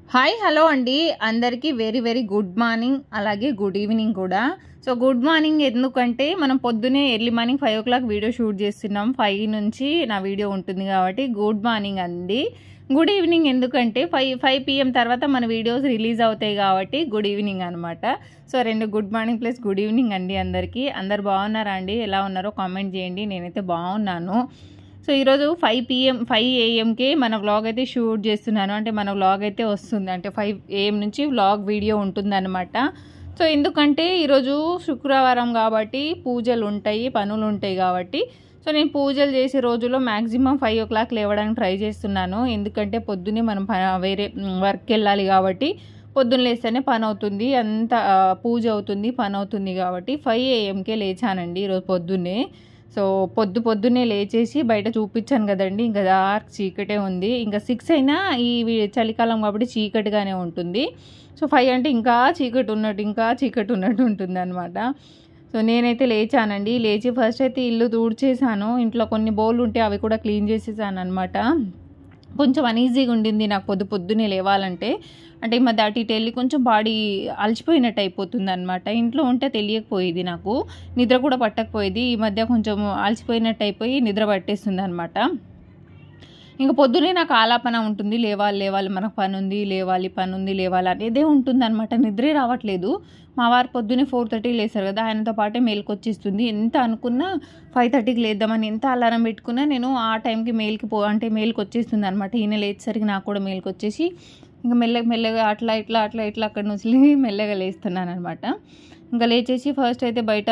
Hi hello అండి అందరికీ very very good morning అలాగే గుడ్ ఈవినింగ్ కూడా. సో గుడ్ మార్నింగ్ ఎందుకంటే మనం పొద్దునే early morning 5 o'clock video shoot చేస్తున్నాం. 5 నుంచి నా వీడియో ఉంటుంది కాబట్టి గుడ్ మార్నింగ్ అండి. గుడ్ ఈవినింగ్ ఎందుకంటే 5 PM తర్వాత మన వీడియోస్ రిలీజ్ అవుతాయి కాబట్టి గుడ్ ఈవినింగ్ అనమాట. సో రెండు good morning plus good evening అండి అందరికీ. అందరు బాగున్నారా అండి? ఎలా ఉన్నారో కామెంట్ చేయండి. నేనైతే బాగున్నాను. సో ఈరోజు 5 AM మన వ్లాగ్ అయితే షూట్ చేస్తున్నాను. అంటే మన వ్లాగ్ అయితే వస్తుంది, అంటే 5 AM నుంచి వ్లాగ్ వీడియో ఉంటుందన్నమాట. సో ఎందుకంటే ఈరోజు శుక్రవారం కాబట్టి పూజలు ఉంటాయి, పనులు ఉంటాయి కాబట్టి సో నేను పూజలు చేసే రోజుల్లో మ్యాక్సిమం 5 o'clock లేవడానికి ట్రై చేస్తున్నాను. ఎందుకంటే పొద్దున్నే మనం వేరే వర్క్ వెళ్ళాలి కాబట్టి పొద్దున్న లేస్తేనే పని అవుతుంది, అంత పూజ అవుతుంది, పని అవుతుంది కాబట్టి 5 AM లేచానండి ఈరోజు పొద్దున్నే. సో పొద్దున్నే లేచేసి బయట చూపించాను కదండి, ఇంకా డార్క్ చీకటే ఉంది. ఇంకా 6 అయినా ఈ చలికాలం కాబట్టి చీకటిగానే ఉంటుంది. సో 5 అంటే ఇంకా చీకటి ఉన్నట్టు ఉంటుంది అనమాట. సో నేనైతే లేచానండి. లేచి ఫస్ట్ అయితే ఇల్లు తుడిచేసాను. ఇంట్లో కొన్ని బౌళ్ళు ఉంటే అవి కూడా క్లీన్ చేసేసాను అనమాట. కొంచెం అనీజీగా ఉండింది నాకు పొద్దున్నే లేవాలంటే. అంటే ఈ మధ్య అటు ఇటు వెళ్ళి కొంచెం బాడీ అలసిపోయినట్టు అయిపోతుంది అనమాట. ఇంట్లో ఉంటే తెలియకపోయేది, నాకు నిద్ర కూడా పట్టకపోయేది. ఈ మధ్య కొంచెం అలసిపోయినట్టు అయిపోయి నిద్ర పట్టేస్తుంది అనమాట. ఇంకా పొద్దునే నాకు ఆలాపన ఉంటుంది, లేవాలి మనకు పని ఉంది లేవాలి అనేదే ఉంటుంది అనమాట. నిద్రే రావట్లేదు. మా వారు పొద్దునే 4:30 లేస్తారు కదా, ఆయనతో పాటే మేలుకొచ్చేస్తుంది. ఎంత అనుకున్నా 5:30కి లేద్దామని ఎంత అలారం పెట్టుకున్నా నేను ఆ టైంకి మేలుకి వచ్చేస్తుంది అనమాట. ఈయన లేచేసరికి నాకు కూడా మేలుకొచ్చేసి ఇంకా మెల్లగా అట్లా ఇట్లా అక్కడి నుంచి మెల్లగా లేస్తున్నాను అనమాట. ఇంకా లేచేసి ఫస్ట్ అయితే బయట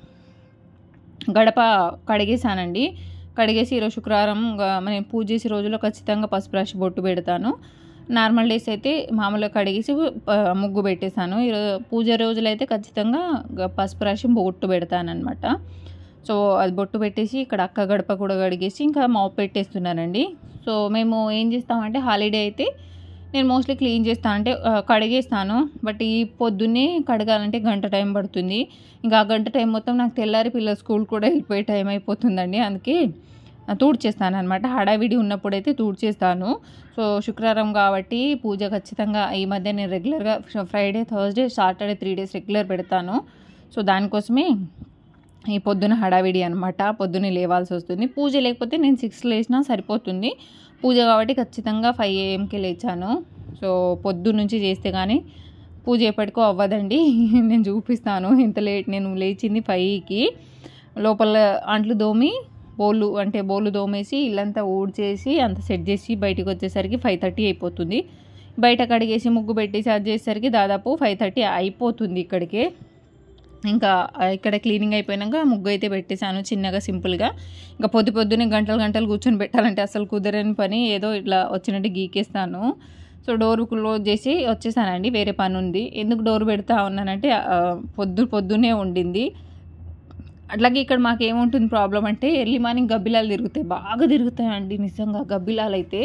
గడప కడిగేసానండి. కడిగేసి ఈరోజు శుక్రవారం నేను పూజ చేసే రోజుల్లో ఖచ్చితంగా పసుపు రాసి బొట్టు పెడతాను. నార్మల్ డేస్ అయితే మామూలుగా కడిగేసి ముగ్గు పెట్టేశాను. ఈరోజు పూజ రోజులైతే ఖచ్చితంగా పసుపు రాసి బొట్టు పెడతానమాట. సో అది బొట్టు పెట్టేసి ఇక్కడ అక్క గడప కూడా కడిగేసి ఇంకా మాప్ పెట్టేస్తున్నానండి. సో మేము ఏం చేస్తామంటే హాలిడే అయితే నేను మోస్ట్లీ క్లీన్ చేస్తాను, అంటే కడిగేస్తాను. బట్ ఈ పొద్దున్నే కడగాలంటే గంట టైం పడుతుంది. ఇంకా ఆ గంట టైం మొత్తం నాకు తెల్లారి పిల్లల స్కూల్ కూడా వెళ్ళిపోయే టైం అయిపోతుందండి. అందుకే తూడ్చేస్తాను అనమాట. హడావిడి ఉన్నప్పుడైతే తూడ్చేస్తాను. సో శుక్రవారం కాబట్టి పూజ ఖచ్చితంగా ఈ మధ్య నేను రెగ్యులర్గా Friday, Thursday, Saturday 3 days regular పెడతాను. సో దానికోసమే ఈ పొద్దున హడావిడి అనమాట. పొద్దున్నే లేవాల్సి వస్తుంది. పూజ లేకపోతే నేను 6 లేచినా సరిపోతుంది. పూజ కాబట్టి ఖచ్చితంగా 5 AM లేచాను. సో పొద్దున్న నుంచి చేస్తే కానీ పూజ ఎప్పటికో అవ్వదండి. నేను చూపిస్తాను ఎంత లేట్ నేను లేచింది. 5కి లోపల అంట్లు దోమి బోళ్ళు దోమేసి ఇల్లంతా ఊడ్చేసి అంత సెట్ చేసి బయటకు వచ్చేసరికి 5:30 అయిపోతుంది. బయట కడిగేసి ముగ్గు పెట్టేసి అది చేసేసరికి దాదాపు 5:30 అయిపోతుంది ఇక్కడికే. ఇంకా ఇక్కడ క్లీనింగ్ అయిపోయాక ముగ్గు అయితే పెట్టేశాను చిన్నగా సింపుల్గా. ఇంకా పొద్దున్నే గంటలు కూర్చొని పెట్టాలంటే అసలు కుదరని పని, ఏదో ఇట్లా వచ్చినట్టు గీకేస్తాను. సో డోర్ క్లోజ్ చేసి వచ్చేసానండి, వేరే పని ఉంది. ఎందుకు డోర్ పెడతా ఉన్నానంటే పొద్దున్నే ఉండింది. అట్లాగే ఇక్కడ మాకు ఏముంటుంది ప్రాబ్లం అంటే ఎర్లీ మార్నింగ్ గబ్బిలాలు బాగా తిరుగుతాయండి నిజంగా. గబ్బిలాలు అయితే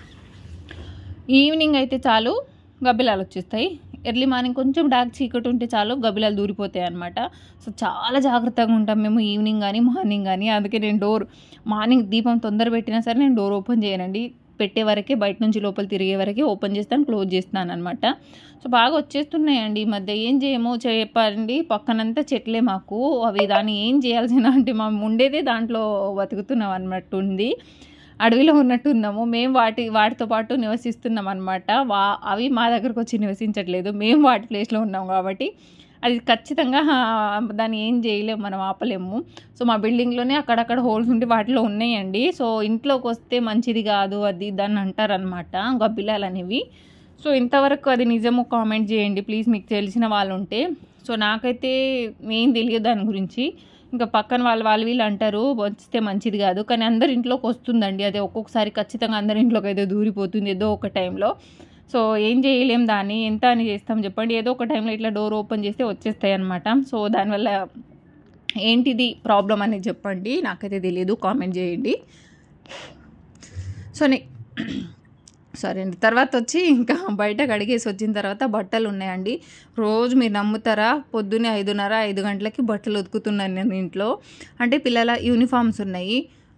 ఈవినింగ్ అయితే చాలు గబ్బిలాలు వచ్చేస్తాయి. ఎర్లీ మార్నింగ్ కొంచెం డార్క్ చీకటి ఉంటే చాలు గబ్బిలాలు దూరిపోతాయి అనమాట. సో చాలా జాగ్రత్తగా ఉంటాం మేము ఈవినింగ్ కానీ మార్నింగ్ కానీ. అందుకే నేను మార్నింగ్ దీపం తొందర పెట్టినా సరే నేను డోర్ ఓపెన్ చేయనండి. పెట్టే వరకే, బయట నుంచి లోపల తిరిగే వరకే ఓపెన్ చేస్తాను, క్లోజ్ చేస్తాను అనమాట. సో బాగా వచ్చేస్తున్నాయండి ఈ మధ్య. ఏం చేయమో చెప్పండి, పక్కనంతా చెట్లే మాకు. అవి దాన్ని ఏం చేయాల్సిన అంటే మేము ఉండేదే దాంట్లో బతుకుతున్నాం అన్నట్టు ఉంది, అడవిలో ఉన్నట్టున్నాము మేము. వాటితో పాటు నివసిస్తున్నాం అనమాట. అవి మా దగ్గరకు వచ్చి నివసించట్లేదు, మేము వాటి ప్లేస్లో ఉన్నాం కాబట్టి అది ఖచ్చితంగా దాన్ని ఏం చేయలేము, మనం ఆపలేము. సో మా బిల్డింగ్లోనే అక్కడక్కడ హోల్స్ ఉండి వాటిలో ఉన్నాయండి. సో ఇంట్లోకి వస్తే మంచిది కాదు అది దాన్ని అంటారనమాట గబ్బిలాలు అనేవి. సో ఇంతవరకు అది నిజమో కామెంట్ చేయండి ప్లీజ్, మీకు తెలిసిన వాళ్ళు ఉంటే. సో నాకైతే ఏం తెలియదు దాని గురించి. ఇంకా పక్కన వాళ్ళు వీళ్ళు అంటారు వస్తే మంచిది కాదు, కానీ అందరి ఇంట్లోకి వస్తుందండి అది. ఒక్కొక్కసారి ఖచ్చితంగా అందరి ఇంట్లోకి అయితే దూరిపోతుంది ఏదో ఒక టైంలో. సో ఏం చేయలేం దాన్ని, ఎంత అని చేస్తాం చెప్పండి. ఏదో ఒక టైంలో ఇట్లా డోర్ ఓపెన్ చేస్తే వచ్చేస్తాయి అనమాట. సో దానివల్ల ఏంటిది ప్రాబ్లం అనేది చెప్పండి, నాకైతే తెలియదు, కామెంట్ చేయండి. సో సరే అండి. తర్వాత వచ్చి ఇంకా బయట కడిగేసి వచ్చిన తర్వాత బట్టలు ఉన్నాయండి. రోజు మీరు నమ్ముతారా, పొద్దున్నే 5:30, 5 గంటలకి బట్టలు ఉతుకుతున్నాను నేను ఇంట్లో. అంటే పిల్లల యూనిఫామ్స్ ఉన్నాయి.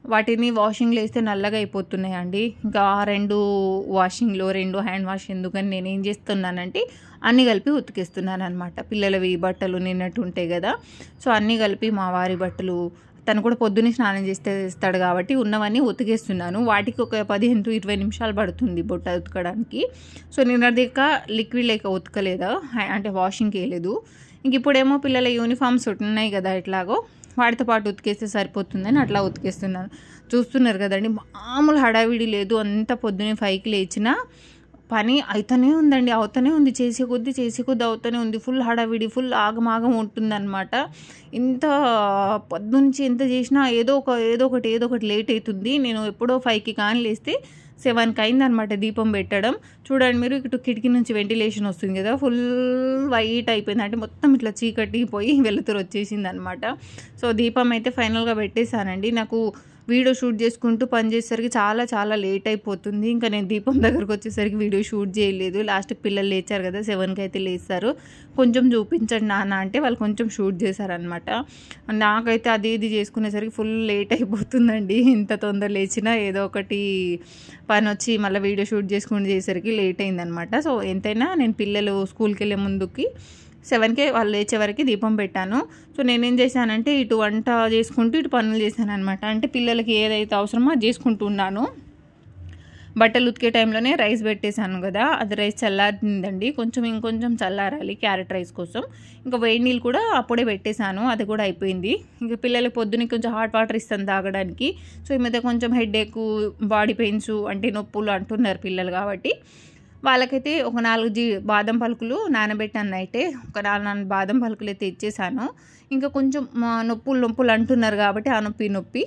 వాటిని వాషింగ్లో వేస్తే నల్లగా అయిపోతున్నాయండి. ఇంకా 2 వాషింగ్లో 2 హ్యాండ్ వాష్ ఎందుకని నేనేం చేస్తున్నానంటే అన్నీ కలిపి ఉతికేస్తున్నాను అనమాట. పిల్లలవి బట్టలు నిన్నట్టు ఉంటాయి కదా, సో అన్నీ కలిపి మా వారి బట్టలు తను కూడా పొద్దున్నే స్నానం చేస్తాడు కాబట్టి ఉన్నవన్నీ ఉతికేస్తున్నాను. వాటికి ఒక 15 to 20 నిమిషాలు పడుతుంది బొట్ట ఉతకడానికి. సో నిన్నటిదాకా లిక్విడ్ లేక ఉతకలేదు, అంటే వాషింగ్కి వేయలేదు. ఇంక ఇప్పుడేమో పిల్లల యూనిఫామ్స్ ఉన్నాయి కదా ఎట్లాగో, వాటితో పాటు ఉతికేస్తే సరిపోతుందని అట్లా ఉతికేస్తున్నాను. చూస్తున్నారు కదండి, మామూలు హడావిడి లేదు. అంత పొద్దున్నే 5కి లేచిన పని అవుతూనే ఉందండి, అవుతూనే ఉంది. చేసే కొద్దీ అవుతూనే ఉంది. ఫుల్ హడావిడి, ఫుల్ ఆగమాగం ఉంటుందన్నమాట. ఇంత పొద్దునుంచి ఎంత చేసినా ఏదో ఒకటి లేట్ అవుతుంది. నేను ఎప్పుడో 5కి కానీ లేస్తే 7కి అయిందనమాట దీపం పెట్టడం. చూడండి మీరు, ఇటు కిటికీ నుంచి వెంటిలేషన్ వస్తుంది కదా, ఫుల్ వైట్ అయిపోయింది. అంటే మొత్తం ఇట్లా చీకటి పోయి వెలుతురు వచ్చేసింది అనమాట. సో దీపం అయితే ఫైనల్గా పెట్టేశానండి. నాకు వీడియో షూట్ చేసుకుంటూ పని చేసేసరికి చాలా లేట్ అయిపోతుంది. ఇంకా నేను దీపం దగ్గరకు వచ్చేసరికి వీడియో షూట్ చేయలేదు. లాస్ట్కి పిల్లలు లేచారు కదా, 7కి అయితే లేస్తారు. కొంచెం చూపించండి నాన్న అంటే వాళ్ళు కొంచెం షూట్ చేశారనమాట. నాకైతే అది ఇది చేసుకునేసరికి ఫుల్ లేట్ అయిపోతుందండి. ఇంత తొందర లేచినా ఏదో ఒకటి పని వచ్చి మళ్ళీ వీడియో షూట్ చేసుకుని చేసేసరికి లేట్ అయిందనమాట. సో ఎంతైనా నేను పిల్లలు స్కూల్కి వెళ్ళే ముందుకి 7కే వాళ్ళు లేచే వరకు దీపం పెట్టాను. సో నేనేం చేశానంటే ఇటు వంట చేసుకుంటూ ఇటు పనులు చేశాను అనమాట. అంటే పిల్లలకి ఏదైతే అవసరమో అది చేసుకుంటూ ఉన్నాను. బట్టలు ఉతికే టైంలోనే రైస్ పెట్టేశాను కదా, అది రైస్ చల్లారిందండి. ఇంకొంచెం చల్లారాలి క్యారెట్ రైస్ కోసం. ఇంకా వేడి నీళ్ళు కూడా అప్పుడే పెట్టేశాను, అది కూడా అయిపోయింది. ఇంకా పిల్లలకి పొద్దున్న కొంచెం హాట్ వాటర్ ఇస్తాను తాగడానికి. సో ఈ మధ్య కొంచెం హెడేక్, బాడీ పెయిన్స్ అంటే నొప్పులు అంటున్నారు పిల్లలు కాబట్టి, వాళ్ళకైతే ఒక 4 బాదం పలుకులు నానబెట్టాను నైటే. ఒక 4 బాదం పలుకులు అయితే ఇచ్చేసాను. ఇంకా కొంచెం నొప్పులు అంటున్నారు కాబట్టి ఆ నొప్పి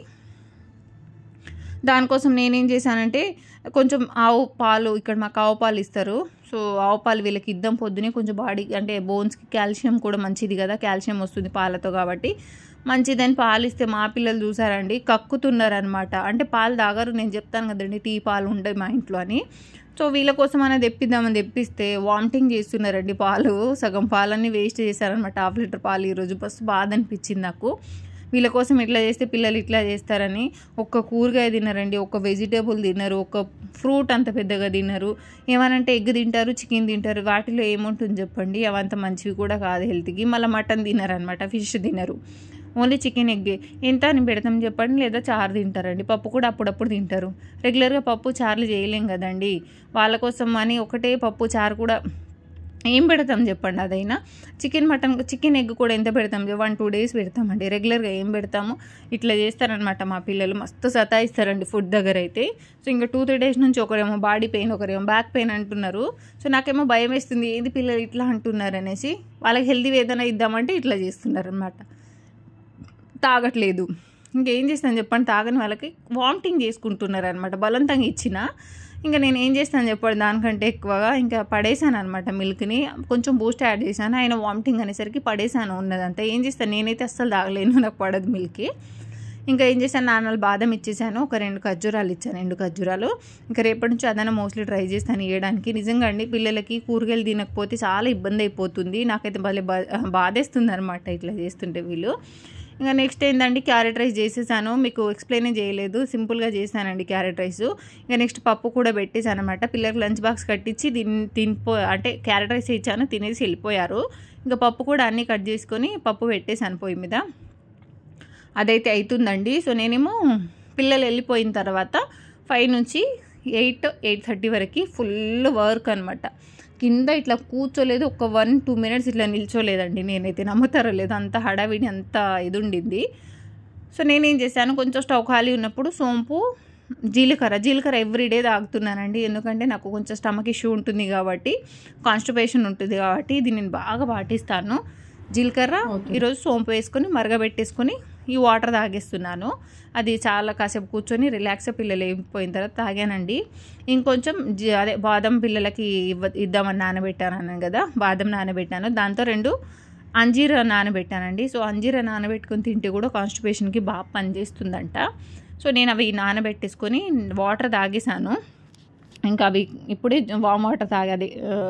దానికోసం నేనేం చేశానంటే కొంచెం ఆవు పాలు, ఇక్కడ మాకు ఆవు పాలు ఇస్తారు. సో ఆవు పాలు వీళ్ళకి ఇద్దాం పొద్దునే, కొంచెం బాడీ అంటే బోన్స్కి కాల్షియం కూడా మంచిది కదా, కాల్షియం వస్తుంది పాలతో కాబట్టి మంచిదని పాలు ఇస్తే మా పిల్లలు చూసారండి కక్కుతున్నారనమాట. అంటే పాలు తాగరు, నేను చెప్తాను కదండి టీ పాలు ఉండవు మా ఇంట్లో అని. సో వీళ్ళ కోసం అనేది తెప్పిద్దామని తెప్పిస్తే వామిటింగ్ చేస్తున్నారండి. పాలు సగం పాలన్నీ వేస్ట్ చేశారనమాట. 1/2 లీటర్ పాలు ఈరోజు బస్ బాధ అనిపించింది నాకు. వీళ్ళ కోసం ఇట్లా చేస్తే పిల్లలు ఇట్లా చేస్తారని. ఒక్క కూరగాయ తినరండి, ఒక్క వెజిటేబుల్ తినరు, ఒక ఫ్రూట్ అంత పెద్దగా తినరు. ఏమనంటే ఎగ్ తింటారు, చికెన్ తింటారు. వాటిలో ఏముంటుంది చెప్పండి, అవంత మంచివి కూడా కాదు హెల్త్కి. మళ్ళీ మటన్ తినరనమాట, ఫిష్ తినరు, ఓన్లీ చికెన్ ఎగ్గే. ఎంత అని పెడతాం చెప్పండి, లేదా చారు తింటారండి. పప్పు కూడా అప్పుడప్పుడు తింటారు. రెగ్యులర్గా పప్పు చారులు చేయలేం కదండి. వాళ్ళ కోసం అని ఒకటే పప్పు చారు కూడా ఏం పెడతాం చెప్పండి. అదైనా చికెన్ ఎగ్ కూడా ఎంత పెడతాం, 1-2 డేస్ పెడతామండి. రెగ్యులర్గా ఏం పెడతాము, ఇట్లా చేస్తారనమాట మా పిల్లలు. మస్తు సతాయిస్తారండి ఫుడ్ దగ్గర అయితే. సో ఇంకా 2-3 డేస్ నుంచి ఒకరేమో బాడీ పెయిన్, ఒకరేమో బ్యాక్ పెయిన్ అంటున్నారు. సో నాకేమో భయం వేస్తుంది, ఏది పిల్లలు ఇట్లా అంటున్నారు అనేసి. వాళ్ళకి హెల్తీ ఏదైనా ఇద్దామంటే ఇట్లా చేస్తున్నారు అనమాట, తాగట్లేదు. ఇంకేం చేస్తాను చెప్పండి, తాగని వాళ్ళకి వామిటింగ్ చేసుకుంటున్నారు అనమాట. బలవంతంగా ఇచ్చిన ఇంకా నేను ఏం చేస్తాను చెప్పండి, దానికంటే ఎక్కువగా ఇంకా పడేసాను అనమాట. మిల్క్ని కొంచెం బూస్ట్ యాడ్ చేశాను, ఆయన వామిటింగ్ అనేసరికి పడేసాను ఉన్నదంతా. ఏం చేస్తాను, నేనైతే అస్సలు తాగలేను, నాకు పడదు మిల్క్కి. ఇంకా ఏం చేశాను, 4 బాదం ఇచ్చేసాను, ఒక 2 ఖర్జూరాలు ఇచ్చాను, 2 ఖర్జూరాలు. ఇంకా రేపటి నుంచి అదన మోస్ట్లీ ట్రై చేస్తాను ఇవ్వడానికి. నిజంగా అండి పిల్లలకి కూరగాయలు తినకపోతే చాలా ఇబ్బంది అయిపోతుంది. నాకైతే భలే బాధేస్తుంది అనమాట ఇట్లా చేస్తుంటే వీళ్ళు. ఇంకా నెక్స్ట్ ఏంటంటే క్యారెట్ రైస్ చేసేసాను, మీకు ఎక్స్ప్లెయిన్ చేయలేదు, సింపుల్గా చేశానండి క్యారెట్ రైస్. ఇంకా నెక్స్ట్ పప్పు కూడా పెట్టేశాను అనమాట. పిల్లలకు లంచ్ బాక్స్ కట్టించి అంటే క్యారెట్ రైస్ ఇచ్చాను, తినేసి వెళ్ళిపోయారు. ఇంకా పప్పు కూడా అన్నీ కట్ చేసుకొని పప్పు పెట్టేశాను పొయ్యి మీద. అదైతే అవుతుందండి. సో నేనేమో పిల్లలు వెళ్ళిపోయిన తర్వాత 5 నుంచి 8-8:30 వరకు ఫుల్ వర్క్ అనమాట. కింద ఇట్లా కూర్చోలేదు, ఒక 1-2 మినిట్స్ ఇట్లా నిల్చోలేదండి నేనైతే. నమ్ముతారో లేదు, అంత హడావిడి అంత ఇది ఉండింది. సో నేనేం చేశాను, కొంచెం స్టవ్ ఖాళీ ఉన్నప్పుడు సోంపు, జీలకర్ర ఎవ్రీడే తాగుతున్నానండి. ఎందుకంటే నాకు కొంచెం స్టమక్ ఇష్యూ ఉంటుంది కాబట్టి, కాన్స్టిపేషన్ ఉంటుంది కాబట్టి ఇది నేను బాగా పాటిస్తాను. జీలకర్ర ఈరోజు సోంపు వేసుకొని మరగబెట్టేసుకొని ఈ వాటర్ తాగేస్తున్నాను. అది చాలా కాసేపు కూర్చొని రిలాక్స్గా పిల్లలు అయిపోయిన తర్వాత తాగానండి. ఇంకొంచెం బాదం పిల్లలకి ఇద్దామని నానబెట్టాను కదా, బాదం నానబెట్టాను. దాంతో 2 అంజీర నానబెట్టానండి. సో అంజీర నానబెట్టుకొని తింటే కూడా కాన్స్టిపేషన్కి బాగా పనిచేస్తుందంట. సో నేను అవి నానబెట్టేసుకొని వాటర్ తాగేసాను. ఇంకా అవి ఇప్పుడే వామ్ వాటర్ తాగాలి,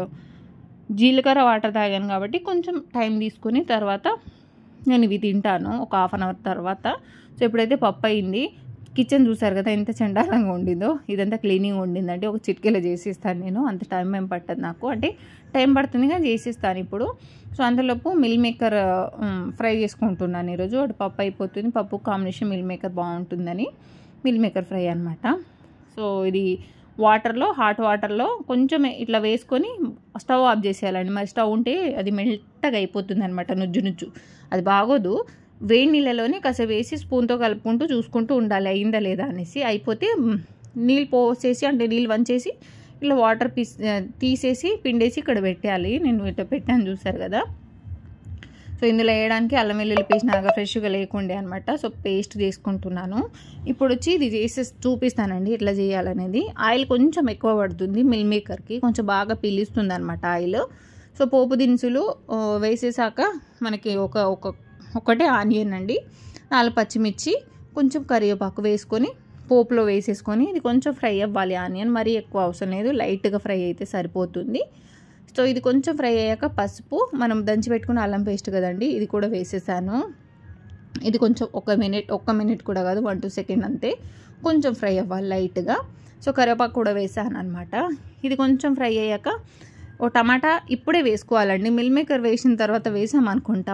జీలకర్ర వాటర్ తాగాను కాబట్టి కొంచెం టైం తీసుకొని తర్వాత నేను ఇవి తింటాను ఒక 1/2 అవర్ తర్వాత. సో ఇప్పుడైతే పప్పు అయింది. కిచెన్ చూసారు కదా ఎంత చండాలంగా ఉండిందో, ఇదంతా క్లీనింగ్ ఉండిందంటే ఒక చిటికెలో చేసిస్తాను నేను, అంత టైం ఏం పట్టదు నాకు, అంటే టైం పడుతుంది కానీ చేసిస్తాను ఇప్పుడు. సో అంతలోపు మిల్ మేకర్ ఫ్రై చేసుకుంటున్నాను ఈరోజు. అటు పప్పు అయిపోతుంది, పప్పు కాంబినేషన్ మిల్ మేకర్ బాగుంటుందని మిల్ మేకర్ ఫ్రై అనమాట. సో ఇది వాటర్లో, హాట్ వాటర్లో కొంచెం ఇట్లా వేసుకొని స్టవ్ ఆఫ్ చేసేయాలండి. మరి స్టవ్ ఉంటే అది మెల్టగా అయిపోతుంది అనమాట, నుజ్జు నుజ్జు, అది బాగోదు. వేడి నీళ్ళలోనే కాసేపు వేసి స్పూన్తో కలుపుకుంటూ చూసుకుంటూ ఉండాలి అయిందా లేదా అనేసి. అయిపోతే నీళ్ళు పోసేసి, అంటే నీళ్ళు వంచేసి ఇట్లా వాటర్ తీసేసి పిండేసి ఇక్కడ పెట్టేయాలి. నేను ఇట్లా పెట్టాను చూసారు కదా. సో ఇందులో వేయడానికి అల్లం వెల్లుల్లి పేస్ట్ నాగా ఫ్రెష్గా లేకుండే అనమాట. సో పేస్ట్ చేసుకుంటున్నాను. ఇప్పుడు వచ్చి ఇది చేసి చూపిస్తానండి ఎట్లా చేయాలనేది. ఆయిల్ కొంచెం ఎక్కువ పడుతుంది మిల్ మేకర్కి, కొంచెం బాగా పీలుస్తుంది అనమాట ఆయిల్. సో పోపు దినుసులు వేసేసాక మనకి ఒకటే ఆనియన్ అండి, 4 పచ్చిమిర్చి, కొంచెం కరివేపాకు వేసుకొని పోపులో వేసేసుకొని ఇది కొంచెం ఫ్రై అవ్వాలి. ఆనియన్ మరీ ఎక్కువ అవసరం లేదు, లైట్గా ఫ్రై అయితే సరిపోతుంది. సో ఇది కొంచెం ఫ్రై అయ్యాక పసుపు, మనం దంచి పెట్టుకున్న అల్లం పేస్ట్ కదండి, ఇది కూడా వేసేసాను. ఇది కొంచెం ఒక్క మినిట్ కూడా కాదు, 1-2 సెకండ్ అంతే, కొంచెం ఫ్రై అవ్వాలి లైట్గా. సో కరివేపాకు కూడా వేసాను అనమాట. ఇది కొంచెం ఫ్రై అయ్యాక ఓ టమాటా ఇప్పుడే వేసుకోవాలండి. మిల్ మేకర్ వేసిన తర్వాత వేసామనుకోండి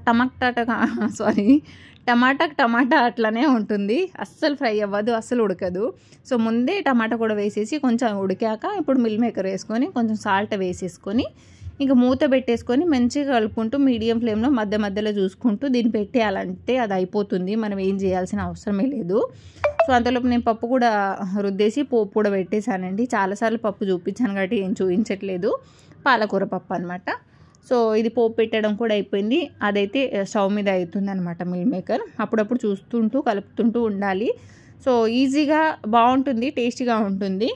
టమాటా అట్లనే ఉంటుంది, అస్సలు ఫ్రై అవ్వదు, అస్సలు ఉడకదు. సో ముందే టమాటా కూడా వేసేసి కొంచెం ఉడికాక ఇప్పుడు మిల్ మేకర్ వేసుకొని కొంచెం సాల్ట్ వేసేసుకొని ఇంకా మూత పెట్టేసుకొని మంచిగా కలుపుకుంటూ మీడియం ఫ్లేమ్లో మధ్య మధ్యలో చూసుకుంటూ దీన్ని పెట్టేయాలంటే అది అయిపోతుంది, మనం ఏం చేయాల్సిన అవసరమే లేదు. సో అంతలోపు నేను పప్పు కూడా రుద్దేసి పోపు కూడా పెట్టేశానండి. చాలాసార్లు పప్పు చూపించాను కాబట్టి ఏం చూపించట్లేదు, పాలకూర పప్పు అనమాట. సో ఇది పోపు పెట్టడం కూడా అయిపోయింది, అదైతే స్టవ్ మీద అవుతుంది అనమాట మిల్ మేకర్. అప్పుడప్పుడు చూస్తుంటూ కలుపుతుంటూ ఉండాలి. సో ఈజీగా బాగుంటుంది, టేస్టీగా ఉంటుంది.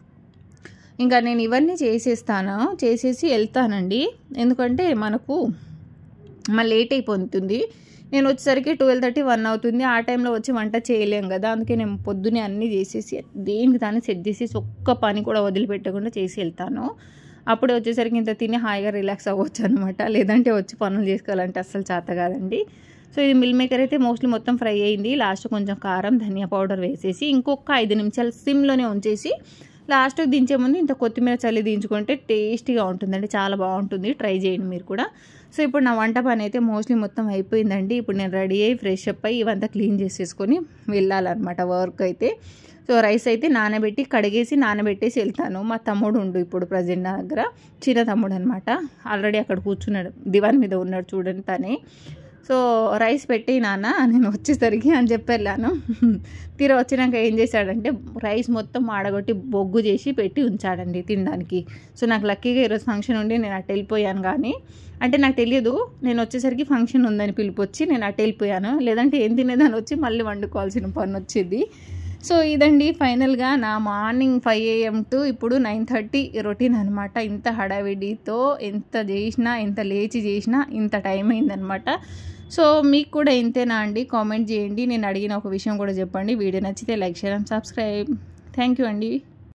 ఇంకా నేను ఇవన్నీ చేసేసి వెళ్తానండి, ఎందుకంటే మనకు మళ్ళీ లేట్ అయిపోతుంది. నేను వచ్చేసరికి 12:30-1 అవుతుంది. ఆ టైంలో వచ్చి వంట చేయలేం కదా, అందుకే నేను పొద్దునే అన్నీ చేసేసి దేనికి దాన్ని సెట్ చేసేసి ఒక్క పని కూడా వదిలిపెట్టకుండా చేసి వెళ్తాను. అప్పుడే వచ్చేసరికి ఇంత తిని హాయిగా రిలాక్స్ అవ్వచ్చు అనమాట. లేదంటే వచ్చి పనులు చేసుకోవాలంటే అస్సలు చేత కాదండి. సో ఇది మిల్ మేకర్ అయితే మోస్ట్లీ మొత్తం ఫ్రై అయింది. లాస్ట్ కొంచెం కారం, ధనియా పౌడర్ వేసేసి ఇంకొక 5 నిమిషాలు సిమ్లోనే ఉంచేసి లాస్ట్కి దించే ముందు ఇంత కొత్తిమీర చల్లి దించుకుంటే టేస్టీగా ఉంటుందండి, చాలా బాగుంటుంది. ట్రై చేయండి మీరు కూడా. సో ఇప్పుడు నా వంట పని అయితే మోస్ట్లీ మొత్తం అయిపోయిందండి. ఇప్పుడు నేను రెడీ అయ్యి ఫ్రెష్ అప్ అయ్యి ఇవంతా క్లీన్ చేసేసుకొని వెళ్ళాలన్నమాట వర్క్ అయితే. సో రైస్ అయితే నానబెట్టేసి వెళ్తాను. మా తమ్ముడు ఉండు ఇప్పుడు ప్రజెంట్ నా దగ్గర, చిన్న తమ్ముడు అనమాట. ఆల్రెడీ అక్కడ కూర్చున్నాడు, దివాన్ మీద ఉన్నాడు చూడండి తనే. సో రైస్ పెట్టి నాన్న నేను వచ్చేసరికి అని చెప్పి వెళ్ళాను. తీరా వచ్చినాక ఏం చేశాడంటే రైస్ మొత్తం ఆడగొట్టి బొగ్గు చేసి పెట్టి ఉంచాడండి తినడానికి. సో నాకు లక్కీగా ఈరోజు ఫంక్షన్ ఉండి నేను అటు వెళ్ళిపోయాను. కానీ అంటే నాకు తెలియదు, నేను వచ్చేసరికి ఫంక్షన్ ఉందని పిలిపొచ్చి నేను అటు వెళ్ళిపోయాను, లేదంటే ఏం తినేదాన్ని వచ్చి మళ్ళీ వండుకోవాల్సిన పని వచ్చేది. సో ఇదండి ఫైనల్గా నా మార్నింగ్ 5 AM టు ఇప్పుడు 9:30 రొటీన్ అనమాట. ఇంత హడావిడితో ఎంత లేచి చేసినా ఇంత టైం అయిందనమాట. సో మీకు కూడా ఇంతేనా అండి? కామెంట్ చేయండి. నేను అడిగిన ఒక విషయం కూడా చెప్పండి. వీడియో నచ్చితే like, share and subscribe. Thank you అండి.